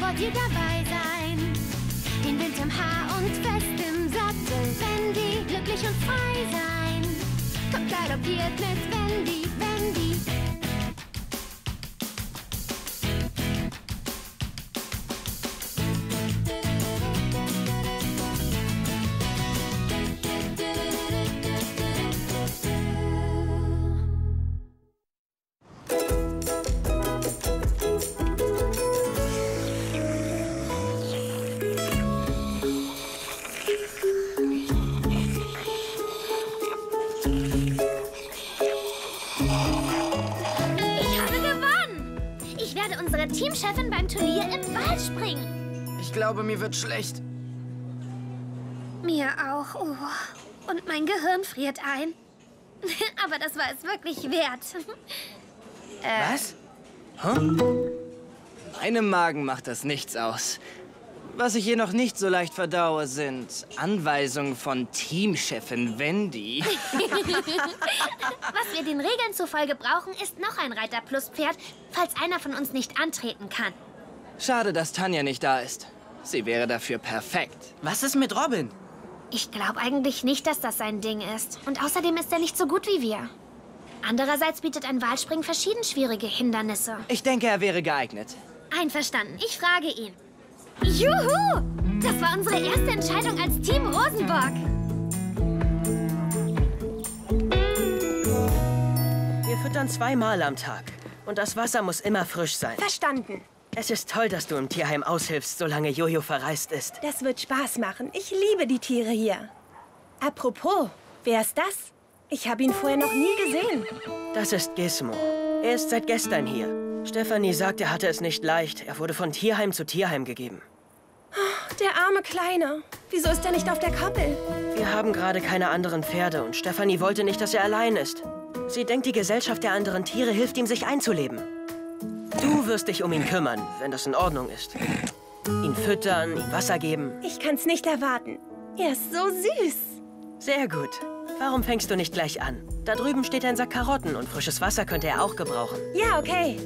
vor dir dabei sein. Den Wind im Haar und fest im Sattel. Wendy, glücklich und frei sein. Kommt galoppiert mit Wendy, Wendy. Teamchefin beim Turnier im Wahlspringen. Ich glaube, mir wird schlecht. Mir auch. Oh. Und mein Gehirn friert ein. Aber das war es wirklich wert. Was? Huh? Meinem Magen macht das nichts aus. Was ich hier noch nicht so leicht verdaue, sind Anweisungen von Teamchefin Wendy. Was wir den Regeln zufolge brauchen, ist noch ein Reiter-Plus-Pferd, falls einer von uns nicht antreten kann. Schade, dass Tanja nicht da ist. Sie wäre dafür perfekt. Was ist mit Robin? Ich glaube eigentlich nicht, dass das sein Ding ist. Und außerdem ist er nicht so gut wie wir. Andererseits bietet ein Wahlspringen verschieden schwierige Hindernisse. Ich denke, er wäre geeignet. Einverstanden. Ich frage ihn. Juhu! Das war unsere erste Entscheidung als Team Rosenborg. Wir füttern 2-mal am Tag. Und das Wasser muss immer frisch sein. Verstanden. Es ist toll, dass du im Tierheim aushilfst, solange Jojo verreist ist. Das wird Spaß machen. Ich liebe die Tiere hier. Apropos, wer ist das? Ich habe ihn vorher noch nie gesehen. Das ist Gizmo. Er ist seit gestern hier. Stefanie sagt, er hatte es nicht leicht. Er wurde von Tierheim zu Tierheim gegeben. Oh, der arme Kleine. Wieso ist er nicht auf der Koppel? Wir haben gerade keine anderen Pferde und Stefanie wollte nicht, dass er allein ist. Sie denkt, die Gesellschaft der anderen Tiere hilft ihm, sich einzuleben. Du wirst dich um ihn kümmern, wenn das in Ordnung ist. Ihn füttern, ihm Wasser geben. Ich kann's nicht erwarten. Er ist so süß. Sehr gut. Warum fängst du nicht gleich an? Da drüben steht ein Sack Karotten und frisches Wasser könnte er auch gebrauchen. Ja, okay.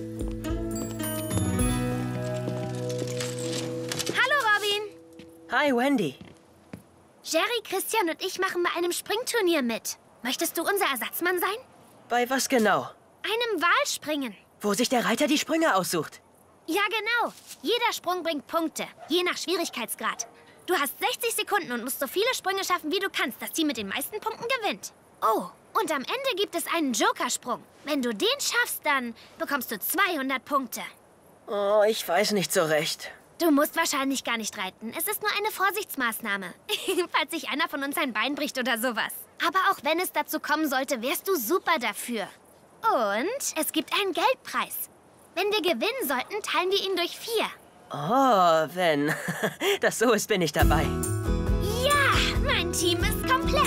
Hallo, Robin. Hi, Wendy. Jerry, Christian und ich machen bei einem Springturnier mit. Möchtest du unser Ersatzmann sein? Bei was genau? Einem Wahlspringen. Wo sich der Reiter die Sprünge aussucht. Ja, genau. Jeder Sprung bringt Punkte, je nach Schwierigkeitsgrad. Du hast 60 Sekunden und musst so viele Sprünge schaffen, wie du kannst. Das Team mit den meisten Punkten gewinnt. Oh, und am Ende gibt es einen Jokersprung. Wenn du den schaffst, dann bekommst du 200 Punkte. Oh, ich weiß nicht so recht. Du musst wahrscheinlich gar nicht reiten. Es ist nur eine Vorsichtsmaßnahme. Falls sich einer von uns ein Bein bricht oder sowas. Aber auch wenn es dazu kommen sollte, wärst du super dafür. Und es gibt einen Geldpreis. Wenn wir gewinnen sollten, teilen wir ihn durch 4. Oh, wenn das so ist, bin ich dabei. Ja, mein Team ist komplett.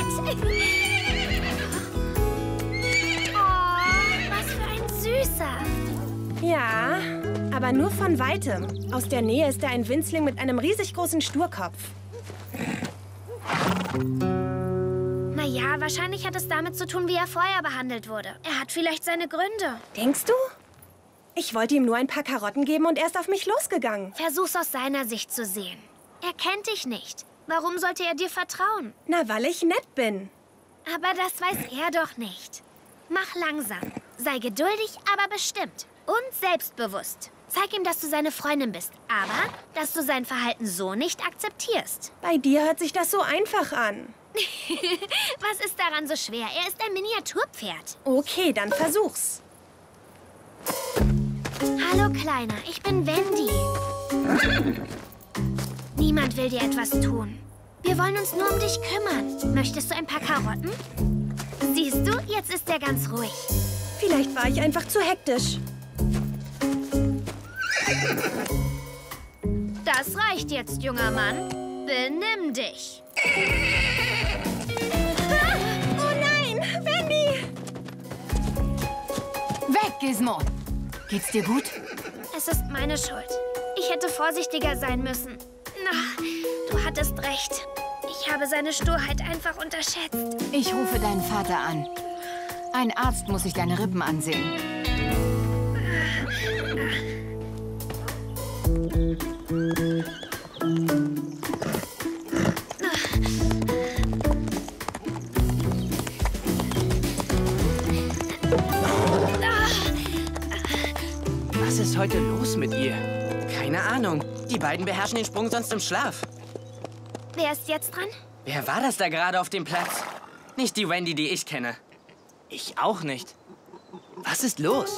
Oh, was für ein Süßer. Ja, aber nur von Weitem. Aus der Nähe ist er ein Winzling mit einem riesig großen Sturkopf. Naja, wahrscheinlich hat es damit zu tun, wie er vorher behandelt wurde. Er hat vielleicht seine Gründe. Denkst du? Ich wollte ihm nur ein paar Karotten geben und er ist auf mich losgegangen. Versuch's aus seiner Sicht zu sehen. Er kennt dich nicht. Warum sollte er dir vertrauen? Na, weil ich nett bin. Aber das weiß er doch nicht. Mach langsam. Sei geduldig, aber bestimmt. Und selbstbewusst. Zeig ihm, dass du seine Freundin bist. Aber, dass du sein Verhalten so nicht akzeptierst. Bei dir hört sich das so einfach an. Was ist daran so schwer? Er ist ein Miniaturpferd. Okay, dann versuch's. Hallo, Kleiner. Ich bin Wendy. Niemand will dir etwas tun. Wir wollen uns nur um dich kümmern. Möchtest du ein paar Karotten? Siehst du, jetzt ist er ganz ruhig. Vielleicht war ich einfach zu hektisch. Das reicht jetzt, junger Mann. Benimm dich. Ah, oh nein, Wendy! Weg, Gizmo! Geht's dir gut? Es ist meine Schuld. Ich hätte vorsichtiger sein müssen. Na, du hattest recht. Ich habe seine Sturheit einfach unterschätzt. Ich rufe deinen Vater an. Ein Arzt muss sich deine Rippen ansehen. Was ist heute los mit ihr? Keine Ahnung. Die beiden beherrschen den Sprung sonst im Schlaf. Wer ist jetzt dran? Wer war das da gerade auf dem Platz? Nicht die Wendy, die ich kenne. Ich auch nicht. Was ist los?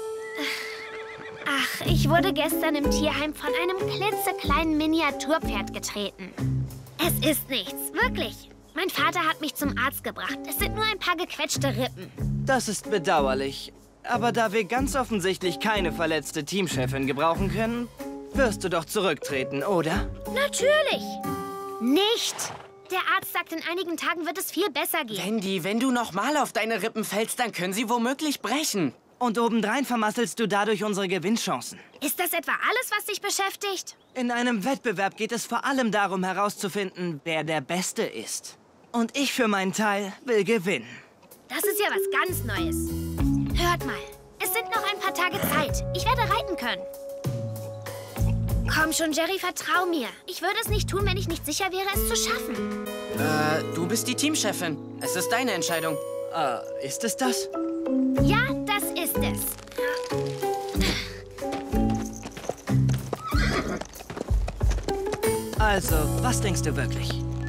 Ach, ich wurde gestern im Tierheim von einem klitzekleinen Miniaturpferd getreten. Es ist nichts, wirklich. Mein Vater hat mich zum Arzt gebracht. Es sind nur ein paar gequetschte Rippen. Das ist bedauerlich. Aber da wir ganz offensichtlich keine verletzte Teamchefin gebrauchen können, wirst du doch zurücktreten, oder? Natürlich. Nicht. Der Arzt sagt, in einigen Tagen wird es viel besser gehen. Wendy, wenn du nochmal auf deine Rippen fällst, dann können sie womöglich brechen. Und obendrein vermasselst du dadurch unsere Gewinnchancen. Ist das etwa alles, was dich beschäftigt? In einem Wettbewerb geht es vor allem darum, herauszufinden, wer der Beste ist. Und ich für meinen Teil will gewinnen. Das ist ja was ganz Neues. Hört mal, es sind noch ein paar Tage Zeit. Ich werde reiten können. Komm schon, Jerry, vertrau mir. Ich würde es nicht tun, wenn ich nicht sicher wäre, es zu schaffen. Du bist die Teamchefin. Es ist deine Entscheidung. Ist es das? Ja, das ist es. Also, was denkst du wirklich?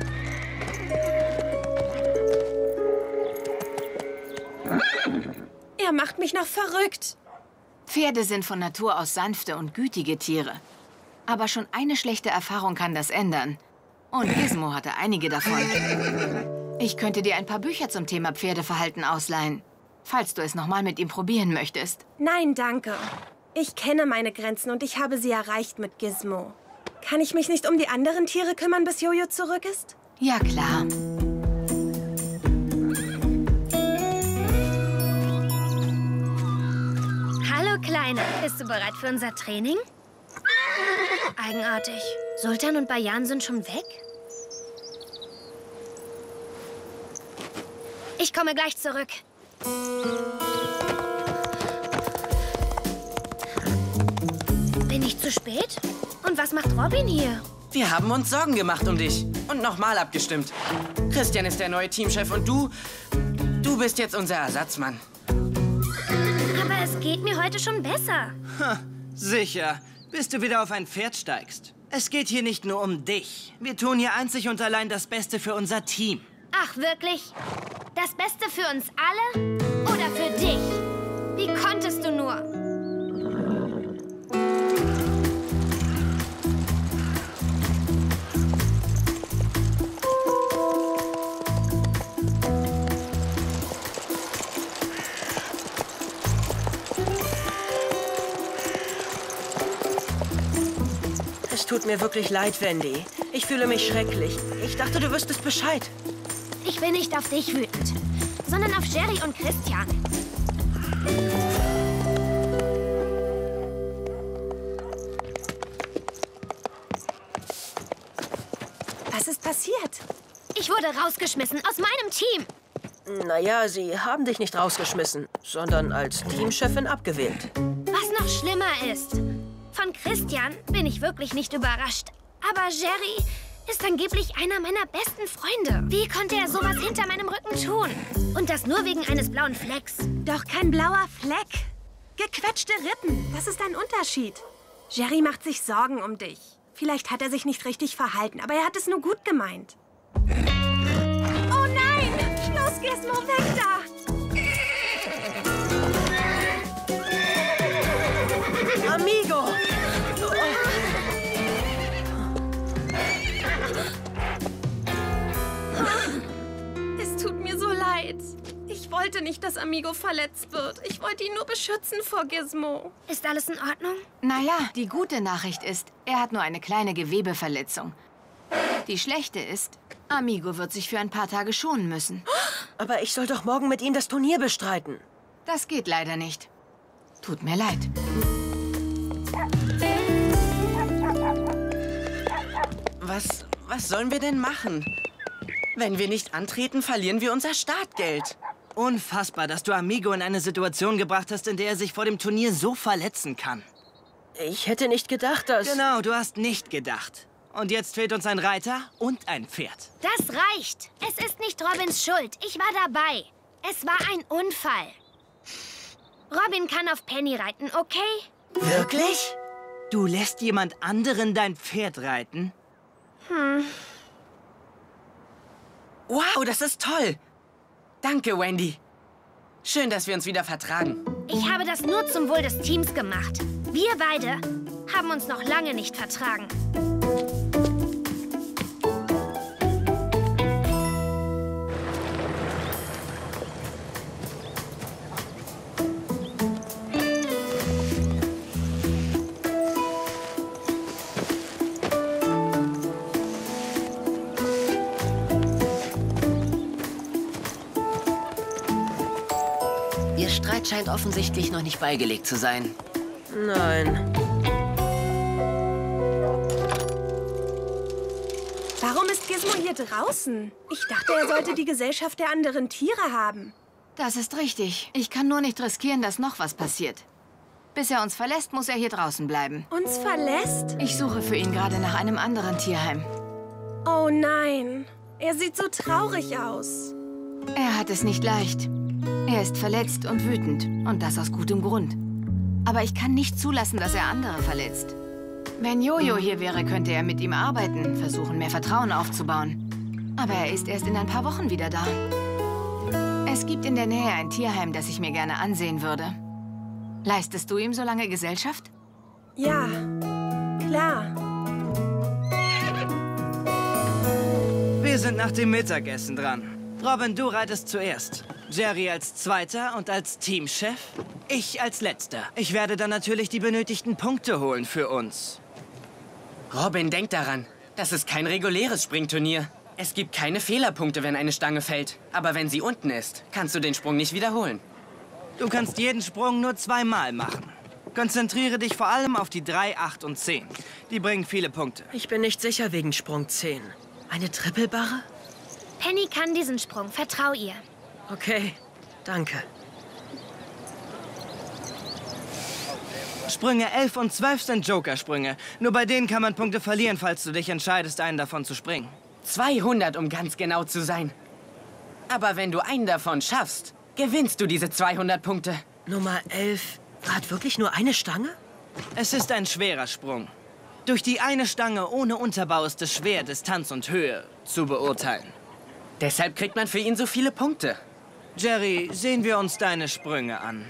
Er macht mich noch verrückt. Pferde sind von Natur aus sanfte und gütige Tiere. Aber schon eine schlechte Erfahrung kann das ändern. Und Gizmo hatte einige davon. Ich könnte dir ein paar Bücher zum Thema Pferdeverhalten ausleihen, falls du es nochmal mit ihm probieren möchtest. Nein, danke. Ich kenne meine Grenzen und ich habe sie erreicht mit Gizmo. Kann ich mich nicht um die anderen Tiere kümmern, bis Jojo zurück ist? Ja, klar. Hallo, Kleiner. Bist du bereit für unser Training? Eigenartig. Sultan und Bayan sind schon weg? Ich komme gleich zurück. Bin ich zu spät? Und was macht Robin hier? Wir haben uns Sorgen gemacht um dich. Und nochmal abgestimmt. Christian ist der neue Teamchef und du bist jetzt unser Ersatzmann. Aber es geht mir heute schon besser. Sicher, bis du wieder auf ein Pferd steigst. Es geht hier nicht nur um dich. Wir tun hier einzig und allein das Beste für unser Team. Ach, wirklich? Das Beste für uns alle oder für dich? Wie konntest du nur? Es tut mir wirklich leid, Wendy. Ich fühle mich schrecklich. Ich dachte, du wüsstest Bescheid. Ich bin nicht auf dich wütend, sondern auf Jerry und Christian. Was ist passiert? Ich wurde rausgeschmissen aus meinem Team. Naja, sie haben dich nicht rausgeschmissen, sondern als Teamchefin abgewählt. Was noch schlimmer ist. Von Christian bin ich wirklich nicht überrascht. Aber Jerry ist angeblich einer meiner besten Freunde. Wie konnte er sowas hinter meinem Rücken tun? Und das nur wegen eines blauen Flecks. Doch kein blauer Fleck. Gequetschte Rippen, das ist ein Unterschied. Jerry macht sich Sorgen um dich. Vielleicht hat er sich nicht richtig verhalten, aber er hat es nur gut gemeint. Oh nein! Los, Gizmo, weg da! Amigo! Es tut mir so leid. Ich wollte nicht, dass Amigo verletzt wird. Ich wollte ihn nur beschützen vor Gizmo. Ist alles in Ordnung? Naja, die gute Nachricht ist, er hat nur eine kleine Gewebeverletzung. Die schlechte ist, Amigo wird sich für ein paar Tage schonen müssen. Aber ich soll doch morgen mit ihm das Turnier bestreiten. Das geht leider nicht. Tut mir leid. Was sollen wir denn machen? Wenn wir nicht antreten, verlieren wir unser Startgeld. Unfassbar, dass du Amigo in eine Situation gebracht hast, in der er sich vor dem Turnier so verletzen kann. Ich hätte nicht gedacht, dass... Genau, du hast nicht gedacht. Und jetzt fehlt uns ein Reiter und ein Pferd. Das reicht. Es ist nicht Robins Schuld. Ich war dabei. Es war ein Unfall. Robin kann auf Penny reiten, okay? Wirklich? Du lässt jemand anderen dein Pferd reiten? Wow, das ist toll. Danke, Wendy. Schön, dass wir uns wieder vertragen. Ich habe das nur zum Wohl des Teams gemacht. Wir beide haben uns noch lange nicht vertragen. Ihr Streit scheint offensichtlich noch nicht beigelegt zu sein. Nein. Warum ist Gizmo hier draußen? Ich dachte, er sollte die Gesellschaft der anderen Tiere haben. Das ist richtig. Ich kann nur nicht riskieren, dass noch was passiert. Bis er uns verlässt, muss er hier draußen bleiben. Uns verlässt? Ich suche für ihn gerade nach einem anderen Tierheim. Oh nein, er sieht so traurig aus. Er hat es nicht leicht. Er ist verletzt und wütend. Und das aus gutem Grund. Aber ich kann nicht zulassen, dass er andere verletzt. Wenn Jojo hier wäre, könnte er mit ihm arbeiten, versuchen, mehr Vertrauen aufzubauen. Aber er ist erst in ein paar Wochen wieder da. Es gibt in der Nähe ein Tierheim, das ich mir gerne ansehen würde. Leistest du ihm so lange Gesellschaft? Ja, klar. Wir sind nach dem Mittagessen dran. Robin, du reitest zuerst. Jerry als Zweiter und als Teamchef. Ich als Letzter. Ich werde dann natürlich die benötigten Punkte holen für uns. Robin, denk daran. Das ist kein reguläres Springturnier. Es gibt keine Fehlerpunkte, wenn eine Stange fällt. Aber wenn sie unten ist, kannst du den Sprung nicht wiederholen. Du kannst jeden Sprung nur zweimal machen. Konzentriere dich vor allem auf die 3, 8 und 10. Die bringen viele Punkte. Ich bin nicht sicher wegen Sprung 10. Eine Trippelbarre? Penny kann diesen Sprung. Vertrau ihr. Okay, danke. Sprünge 11 und 12 sind Joker-Sprünge. Nur bei denen kann man Punkte verlieren, falls du dich entscheidest, einen davon zu springen. 200, um ganz genau zu sein. Aber wenn du einen davon schaffst, gewinnst du diese 200 Punkte. Nummer 11 hat wirklich nur eine Stange? Es ist ein schwerer Sprung. Durch die eine Stange ohne Unterbau ist es schwer, Distanz und Höhe zu beurteilen. Deshalb kriegt man für ihn so viele Punkte. Jerry, sehen wir uns deine Sprünge an.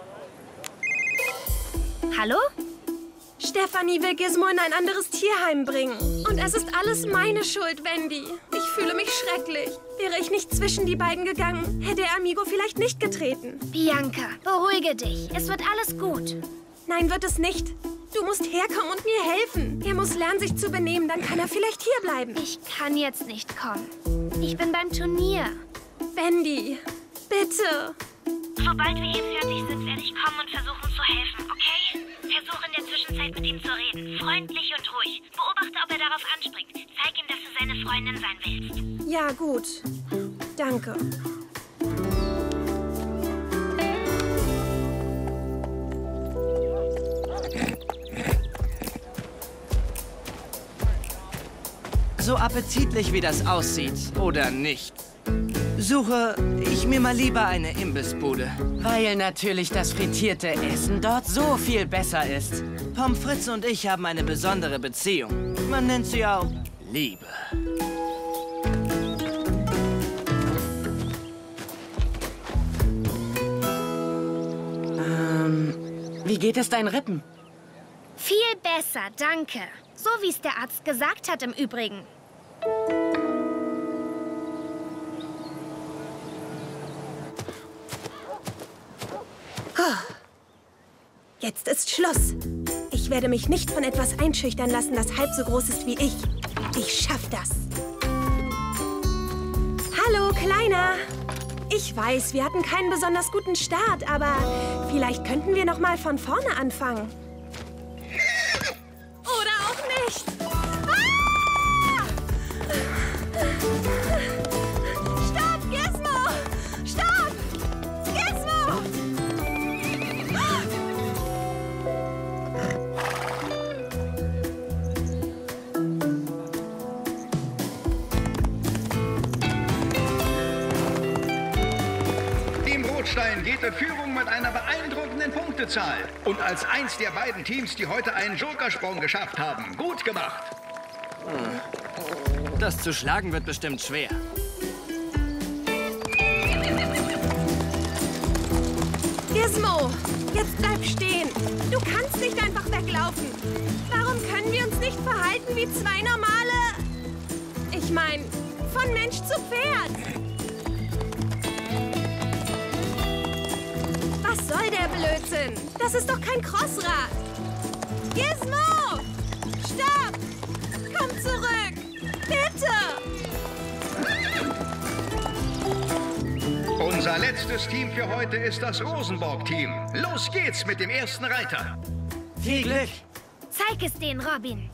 Hallo? Stefanie will Gizmo in ein anderes Tierheim bringen. Und es ist alles meine Schuld, Wendy. Ich fühle mich schrecklich. Wäre ich nicht zwischen die beiden gegangen, hätte er Amigo vielleicht nicht getreten. Bianca, beruhige dich. Es wird alles gut. Nein, wird es nicht. Du musst herkommen und mir helfen. Er muss lernen, sich zu benehmen, dann kann er vielleicht hierbleiben. Ich kann jetzt nicht kommen. Ich bin beim Turnier. Wendy, bitte. Sobald wir hier fertig sind, werde ich kommen und versuchen zu helfen, okay? Versuche in der Zwischenzeit mit ihm zu reden. Freundlich und ruhig. Beobachte, ob er darauf anspringt. Zeig ihm, dass du seine Freundin sein willst. Ja, gut. Danke. So appetitlich wie das aussieht, oder nicht, suche ich mir mal lieber eine Imbissbude. Weil natürlich das frittierte Essen dort so viel besser ist. Pommes frites und ich haben eine besondere Beziehung. Man nennt sie auch Liebe. Wie geht es deinen Rippen? Viel besser, danke. So wie es der Arzt gesagt hat im Übrigen. Jetzt ist Schluss. Ich werde mich nicht von etwas einschüchtern lassen, das halb so groß ist wie ich. Ich schaff das. Hallo, Kleiner. Ich weiß, wir hatten keinen besonders guten Start, aber vielleicht könnten wir noch mal von vorne anfangen. Oder auch nicht. Ah! Stopp, Gizmo! Stopp! Gizmo! demonstrierte Führung mit einer beeindruckenden Punktezahl. Und als eins der beiden Teams, die heute einen Jokersprung geschafft haben. Gut gemacht. Das zu schlagen wird bestimmt schwer. Gizmo, jetzt bleib stehen. Du kannst nicht einfach weglaufen. Warum können wir uns nicht verhalten wie zwei normale... Ich meine, von Mensch zu Pferd. Was soll der Blödsinn? Das ist doch kein Crossrad. Gizmo! Stopp! Komm zurück! Bitte! Unser letztes Team für heute ist das Rosenborg-Team. Los geht's mit dem ersten Reiter. Viel Glück! Zeig es denen, Robin.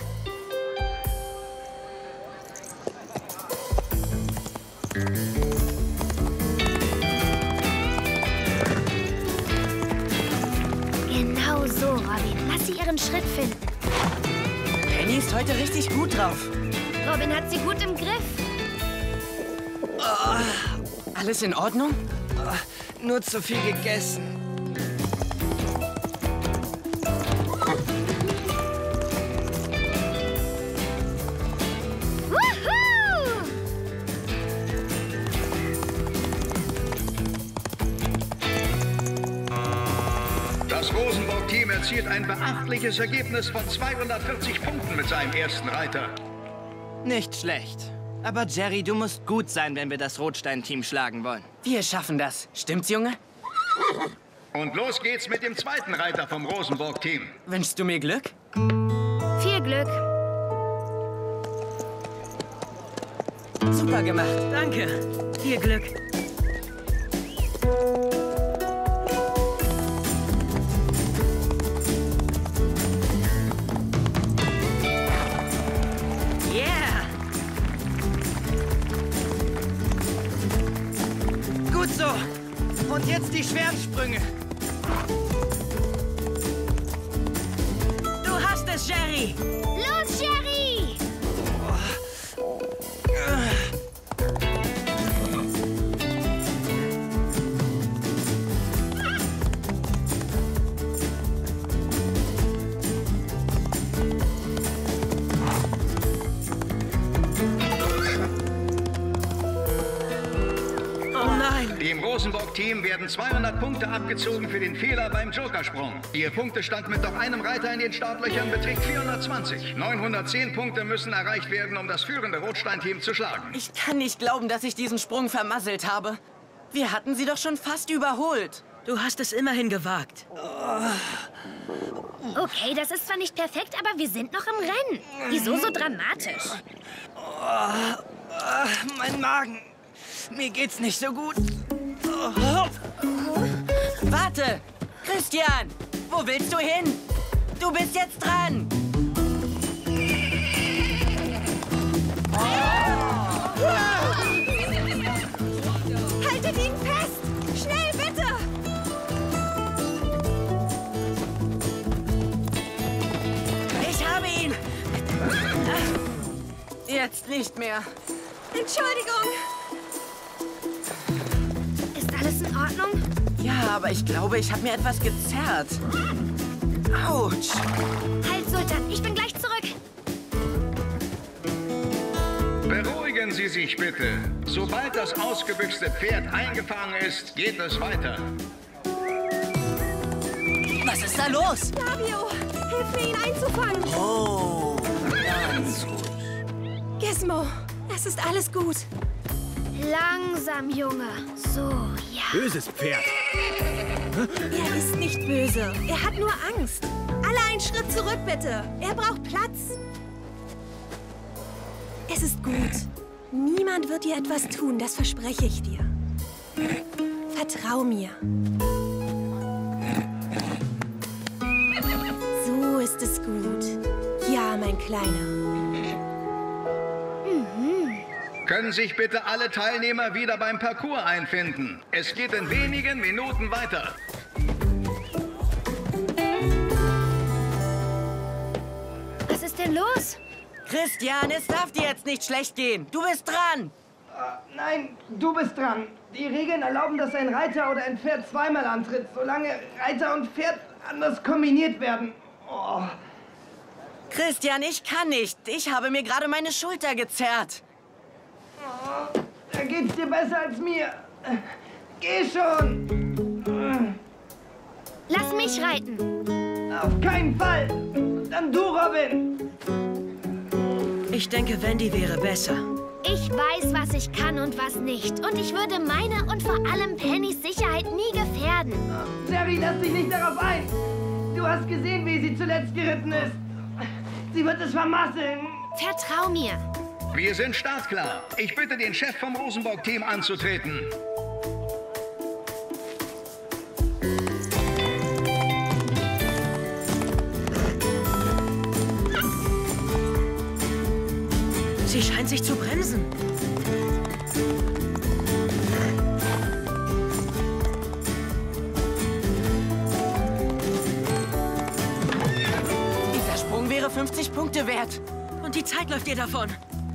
Genau so, Robin. Lass sie ihren Schritt finden. Penny ist heute richtig gut drauf. Robin hat sie gut im Griff. Alles in Ordnung? Nur zu viel gegessen. Wuhu! Das Rosenborg-Team erzielt ein beachtliches Ergebnis von 240 Punkten mit seinem ersten Reiter. Nicht schlecht. Aber Jerry, du musst gut sein, wenn wir das Rotstein-Team schlagen wollen. Wir schaffen das. Stimmt's, Junge? Und los geht's mit dem zweiten Reiter vom Rosenborg-Team. Wünschst du mir Glück? Viel Glück. Super gemacht. Danke. Viel Glück. Yeah! Gut so. Und jetzt die schweren Sprünge. Du hast es, Jerry! Los, Jerry! Oh nein! Dem Rosenborg-Team werden 200 Punkte abgezogen für den Fehler beim Jokersprung. Ihr Punktestand mit noch einem Reiter in den Startlöchern beträgt 420. 910 Punkte müssen erreicht werden, um das führende Rotstein-Team zu schlagen. Ich kann nicht glauben, dass ich diesen Sprung vermasselt habe. Wir hatten sie doch schon fast überholt. Du hast es immerhin gewagt. Okay, das ist zwar nicht perfekt, aber wir sind noch im Rennen. Wieso so dramatisch? Mein Magen. Mir geht's nicht so gut. Warte! Christian! Wo willst du hin? Du bist jetzt dran! Haltet ihn fest! Schnell, bitte! Ich habe ihn! Jetzt nicht mehr. Entschuldigung! Ist alles in Ordnung? Ja, aber ich glaube, ich habe mir etwas gezerrt. Autsch! Halt, Sultan, ich bin gleich zurück. Beruhigen Sie sich bitte. Sobald das ausgebüxte Pferd eingefangen ist, geht es weiter. Was ist da los? Flavio, hilf mir, ihn einzufangen. Oh, ganz ruhig. Gizmo, es ist alles gut. Langsam, Junge. So, ja. Böses Pferd. Er ist nicht böse. Er hat nur Angst. Alle einen Schritt zurück, bitte. Er braucht Platz. Es ist gut. Niemand wird dir etwas tun, das verspreche ich dir. Vertrau mir. So ist es gut. Ja, mein Kleiner. Können sich bitte alle Teilnehmer wieder beim Parcours einfinden? Es geht in wenigen Minuten weiter. Was ist denn los? Christian, es darf dir jetzt nicht schlecht gehen. Du bist dran. Nein, du bist dran. Die Regeln erlauben, dass ein Reiter oder ein Pferd zweimal antritt, solange Reiter und Pferd anders kombiniert werden. Oh. Christian, ich kann nicht. Ich habe mir gerade meine Schulter gezerrt. Oh, da geht's dir besser als mir. Geh schon. Lass mich reiten. Auf keinen Fall. Dann du, Robin. Ich denke, Wendy wäre besser. Ich weiß, was ich kann und was nicht. Und ich würde meine und vor allem Pennys Sicherheit nie gefährden. Jerry, lass dich nicht darauf ein. Du hast gesehen, wie sie zuletzt geritten ist. Sie wird es vermasseln. Vertrau mir. Wir sind startklar. Ich bitte den Chef vom Rosenborg-Team anzutreten. Sie scheint sich zu bremsen. Dieser Sprung wäre 50 Punkte wert. Und die Zeit läuft ihr davon.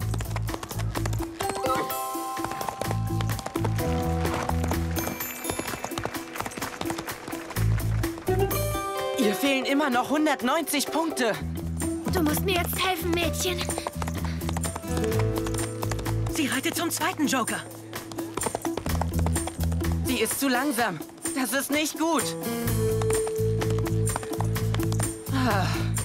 Ihr fehlen immer noch 190 Punkte. Du musst mir jetzt helfen, Mädchen. Sie reitet zum zweiten Joker. Sie ist zu langsam. Das ist nicht gut. Ah.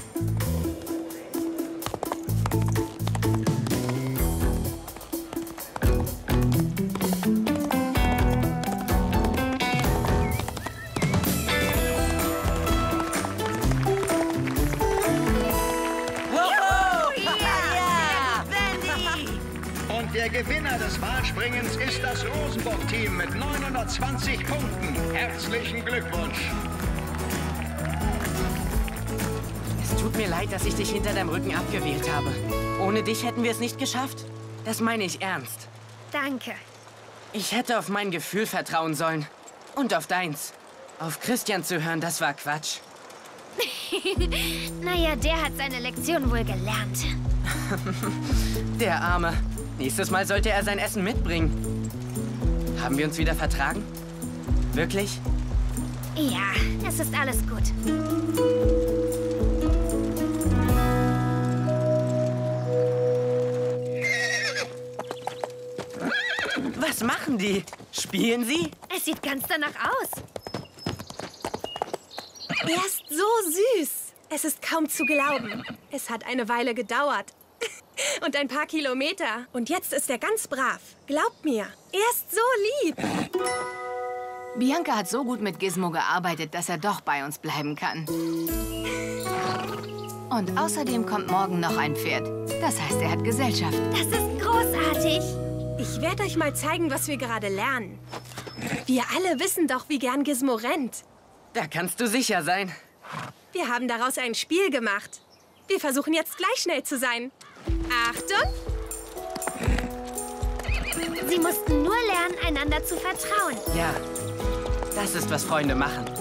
Der Gewinner des Wahlspringens ist das Rosenborg-Team mit 920 Punkten. Herzlichen Glückwunsch. Es tut mir leid, dass ich dich hinter deinem Rücken abgewählt habe. Ohne dich hätten wir es nicht geschafft. Das meine ich ernst. Danke. Ich hätte auf mein Gefühl vertrauen sollen. Und auf deins. Auf Christian zu hören, das war Quatsch. Naja, der hat seine Lektion wohl gelernt. Der Arme. Nächstes Mal sollte er sein Essen mitbringen. Haben wir uns wieder vertragen? Wirklich? Ja, es ist alles gut. Was machen die? Spielen sie? Es sieht ganz danach aus. Er ist so süß. Es ist kaum zu glauben. Es hat eine Weile gedauert. Und ein paar Kilometer. Und jetzt ist er ganz brav. Glaubt mir, er ist so lieb. Bianca hat so gut mit Gizmo gearbeitet, dass er doch bei uns bleiben kann. Und außerdem kommt morgen noch ein Pferd. Das heißt, er hat Gesellschaft. Das ist großartig. Ich werde euch mal zeigen, was wir gerade lernen. Wir alle wissen doch, wie gern Gizmo rennt. Da kannst du sicher sein. Wir haben daraus ein Spiel gemacht. Wir versuchen jetzt gleich schnell zu sein. Achtung! Sie mussten nur lernen, einander zu vertrauen. Ja, das ist, was Freunde machen.